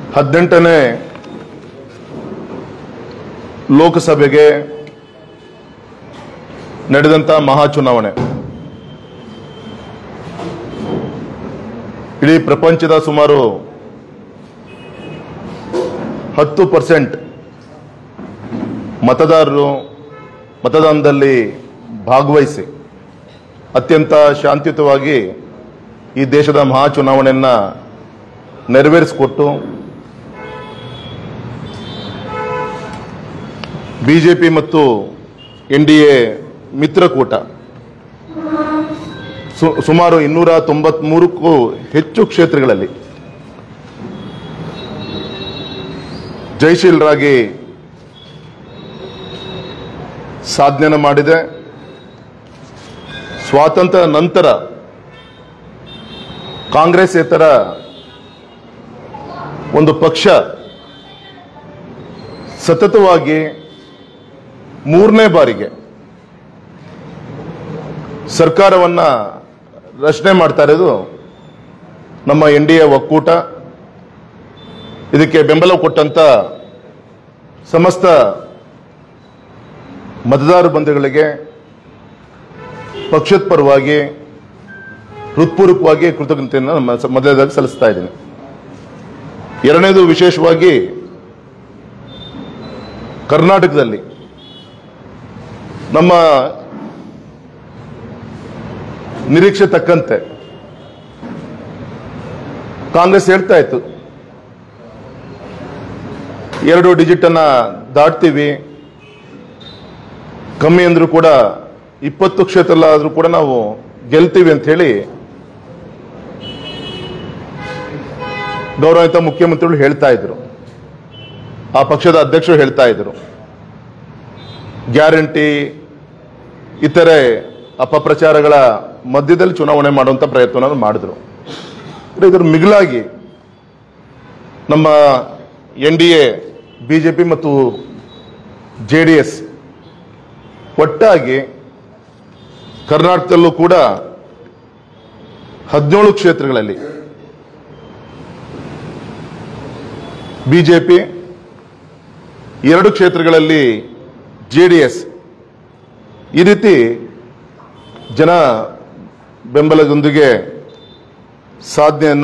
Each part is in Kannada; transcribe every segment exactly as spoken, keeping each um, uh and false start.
ಹದಿನೆಂಟನೇ ಲೋಕಸಭೆಗೆ ನಡೆದಂತ ಮಹಾ ಚುನಾವಣೆ ಇಡೀ ಪ್ರಪಂಚದ ಸುಮಾರು ಹತ್ತು ಪರ್ಸೆಂಟ್ ಮತದಾರರು ಮತದಾನದಲ್ಲಿ ಭಾಗವಹಿಸಿ ಅತ್ಯಂತ ಶಾಂತಿಯುತವಾಗಿ ಈ ದೇಶದ ಮಹಾ ಚುನಾವಣೆಯನ್ನು ನೆರವೇರಿಸಿಕೊಟ್ಟು ಬಿಜೆಪಿ ಮತ್ತು ಎನ್ಡಿಎ ಮಿತ್ರಕೂಟ ಸುಮಾರು ಇನ್ನೂರ ತೊಂಬತ್ಮೂರಕ್ಕೂ ಹೆಚ್ಚು ಕ್ಷೇತ್ರಗಳಲ್ಲಿ ಜಯಶೀಲರಾಗಿ ಸಾಧನೆ ಮಾಡಿದೆ. ಸ್ವಾತಂತ್ರ್ಯ ನಂತರ ಕಾಂಗ್ರೆಸ್ಸೇತರ ಒಂದು ಪಕ್ಷ ಸತತವಾಗಿ ಮೂರನೇ ಬಾರಿಗೆ ಸರ್ಕಾರವನ್ನ ರಚನೆ ಮಾಡ್ತಾ ಇರೋದು ನಮ್ಮ ಎನ್ ಡಿ ಎ ಒಕ್ಕೂಟ. ಇದಕ್ಕೆ ಬೆಂಬಲ ಕೊಟ್ಟಂತ ಸಮಸ್ತ ಮತದಾರ ಬಂಧುಗಳಿಗೆ ಪಕ್ಷದ ಪರವಾಗಿ ಹೃತ್ಪೂರ್ವಕವಾಗಿ ಕೃತಜ್ಞತೆಯನ್ನು ನಮ್ಮ ಮೊದಲನೇದಾಗಿ ಸಲ್ಲಿಸ್ತಾ ಇದ್ದೀನಿ. ಎರಡನೇದು, ವಿಶೇಷವಾಗಿ ಕರ್ನಾಟಕದಲ್ಲಿ ನಮ್ಮ ನಿರೀಕ್ಷೆ ತಕ್ಕಂತೆ ಕಾಂಗ್ರೆಸ್ ಹೇಳ್ತಾ ಇತ್ತು ಎರಡು ಡಿಜಿಟ್ ಅನ್ನ ದಾಟ್ತೀವಿ, ಕಮ್ಮಿ ಅಂದ್ರೂ ಕೂಡ ಇಪ್ಪತ್ತು ಕ್ಷೇತ್ರದಲ್ಲಾದ್ರೂ ಕೂಡ ನಾವು ಗೆಲ್ತೀವಿ ಅಂತ ಹೇಳಿ ಗೌರವಿತ ಮುಖ್ಯಮಂತ್ರಿಗಳು ಹೇಳ್ತಾ ಇದ್ರು, ಆ ಪಕ್ಷದ ಅಧ್ಯಕ್ಷರು ಹೇಳ್ತಾ ಇದ್ರು. ಗ್ಯಾರಂಟಿ ಇತರೆ ಅಪಪ್ರಚಾರಗಳ ಮಧ್ಯದಲ್ಲಿ ಚುನಾವಣೆ ಮಾಡುವಂತ ಪ್ರಯತ್ನ ಮಾಡಿದ್ರು. ಇದರ ಮಿಗಿಲಾಗಿ ನಮ್ಮ ಎನ್ ಡಿ ಎ, ಬಿಜೆಪಿ ಮತ್ತು ಜೆ ಡಿ ಎಸ್ ಒಟ್ಟಾಗಿ ಕರ್ನಾಟಕದಲ್ಲೂ ಕೂಡ ಹದಿನೇಳು ಕ್ಷೇತ್ರಗಳಲ್ಲಿ ಬಿಜೆಪಿ, ಎರಡು ಕ್ಷೇತ್ರಗಳಲ್ಲಿ ಜೆ ಡಿ ಎಸ್ ಈ ರೀತಿ ಜನ ಬೆಂಬಲದೊಂದಿಗೆ ಸಾಧನೆಯನ್ನ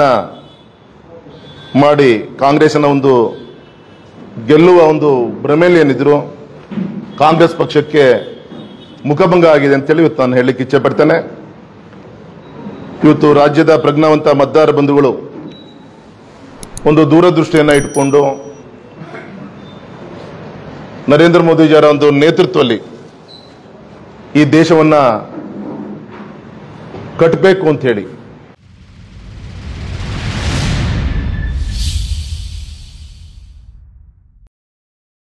ಮಾಡಿ ಕಾಂಗ್ರೆಸ್ನ ಒಂದು ಗೆಲ್ಲುವ ಒಂದು ಭ್ರಮೆಯಲ್ಲಿ ಏನಿದ್ರು ಕಾಂಗ್ರೆಸ್ ಪಕ್ಷಕ್ಕೆ ಮುಖಭಂಗ ಆಗಿದೆ ಅಂತೇಳಿ ಇವತ್ತು ನಾನು ಹೇಳಲಿಕ್ಕೆ ಇಚ್ಛೆ ಪಡ್ತೇನೆ. ಇವತ್ತು ರಾಜ್ಯದ ಪ್ರಜ್ಞಾವಂತ ಮತದಾರ ಬಂಧುಗಳು ಒಂದು ದೂರದೃಷ್ಟಿಯನ್ನು ಇಟ್ಕೊಂಡು ನರೇಂದ್ರ ಮೋದಿಜಿಯವರ ಒಂದು ನೇತೃತ್ವದಲ್ಲಿ ಈ ದೇಶವನ್ನ ಕಟ್ಟಬೇಕು ಅಂತ ಹೇಳಿ